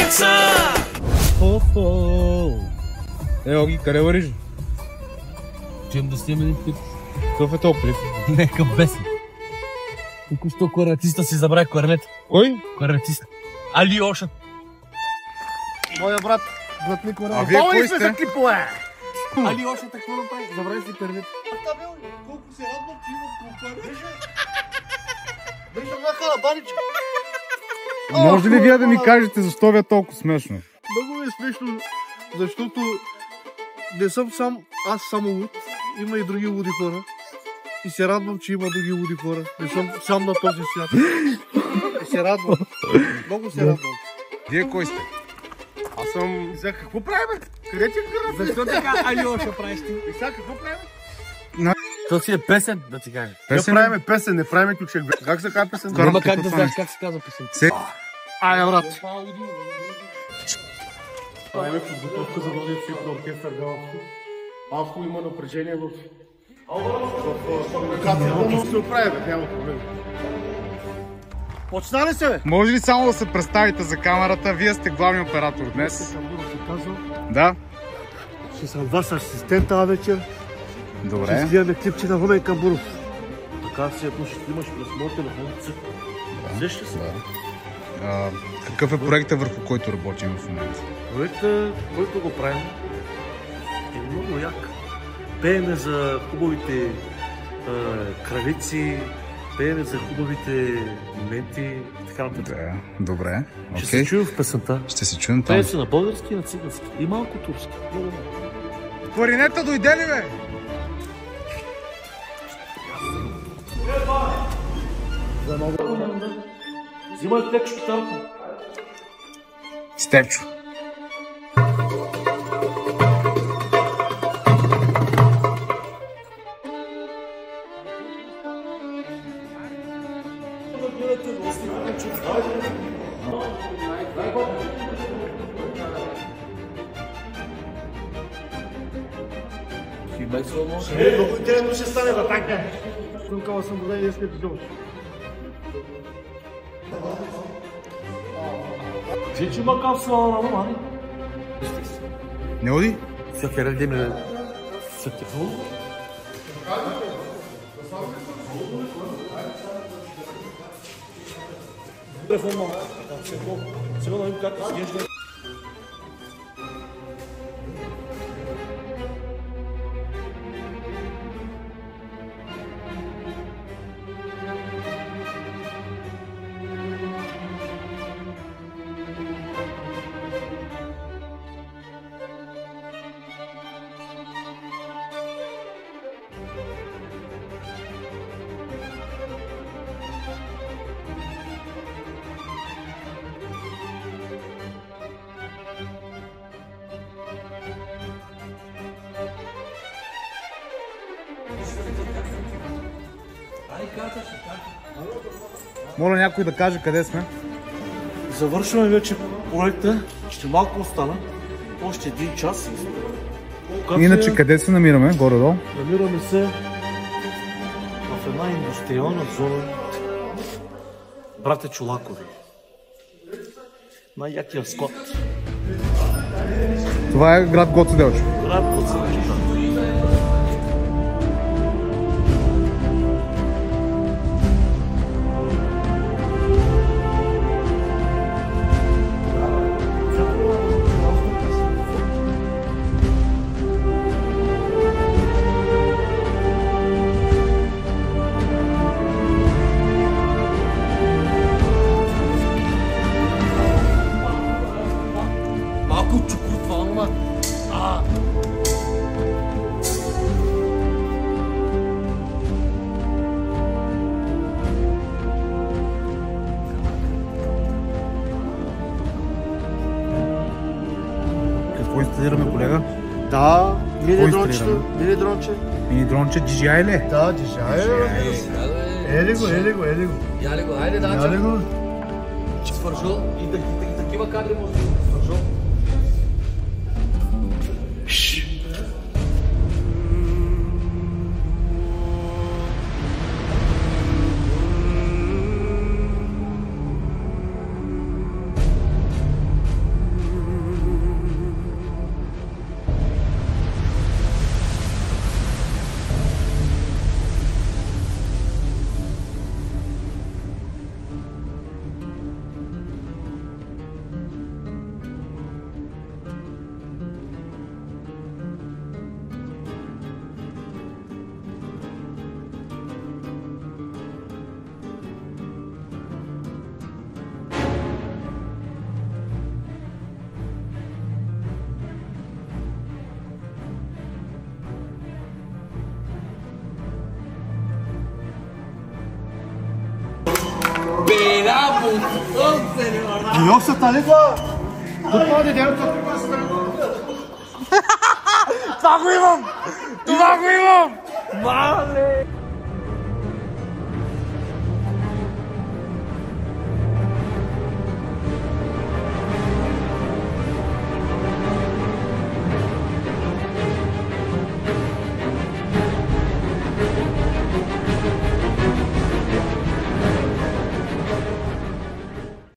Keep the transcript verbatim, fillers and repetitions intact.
деца! Хо-хо! Е, Оги, къде вариш? Чем да снимем един клип? Какъв е топ клип? Нека бесен. Току-що кларнетиста си забрави кларнет. Кой? Кларнетиста. Али Ошън. Моя брат, блатник Морал. А вие кой сте? за клипове! Али Ошън, какво направи? Забрави си кларнет. Колко се радвам, че имам компания. Беше нахала баничка. Може ли вие да ми кажете защо ви е толкова смешно? Много ми е смешно, защото не съм сам, аз само луд. Има и други луди хора. И се радвам, че има други луди хора. Не съм сам на този свят. И се радвам. Много се радвам. Вие кой сте? Аз съм... И сега какво правим? Къде ти е кръв? Защо така Али Ошън правиш ти? И сега какво правим? То си е песен, да ти кажа. Песен? Да правим песен, не правим ключек. Как се казва песен? Няма как да знаеш как се казва песен. Се... Айде, брат. Правим подготовка за новия филм на оркестър Галактико. Малко има напрежение в... в комуникацията, но се оправи, бе, няма проблем. Почна ли се, бе? Може ли само да се представите за камерата? Вие сте главният оператор днес. Да? Ще съм ваш асистент тази вечер. Добре. Ще изгледаме клипче на Румен Камбуров. Така си, ако ще имаш през моят телефон, сеща се. А, какъв е проектът, върху който работим в момента? Проектът, който го правим, е много як. Пееме за хубавите е, кралици, пееме за хубавите моменти и така нататък. Да, добре. Ще Okay. се чуем в песента. Ще се чуем там. Пее се на български и на цигански. И малко турски. Много малко. Кларинета дойде ли, бе? Взимай текчо китарата. Степчо. Е, много интересно ще стане, да така. Тумкава съм добре и днес като дълж. Че макав са на мани. Не оди? Сега ферел деме са телефон. Телефон мама. Сега да видим как изглежда. Моля някой да каже къде сме. Завършваме вече проекта. Ще малко остана. Още един час. Иначе къде се намираме? Горе-долу? Намираме се в една индустриална зона. Братя Чолакови. Най-якия склад. Това е град Гоце Делчев. Град Гоце Делчев. Малко чукор това, ама. А. Какво инсталираме, колега? Да, мини Кой дронче. инсталираме? Мини дронче. Мини дронче джи джи ай ли? Да, джи джи ай. Ели го, ели го, ели го. Яли го, хайде да. Яли го. Свържо и да и такива кадри може да свържо. Yoksa Talika tutma dedi. Това го имам! Това го имам! Мале!